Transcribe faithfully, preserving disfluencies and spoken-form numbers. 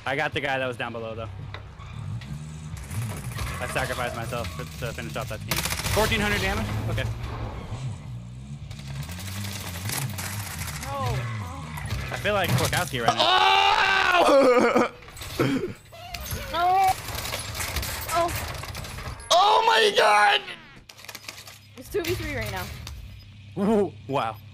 I got the guy that was down below, though. I sacrificed myself to, to finish off that team. fourteen hundred damage? Okay. No. I feel like Korkowski right now. Oh! No. Oh. Oh my god! It's two v three right now. Ooh, wow.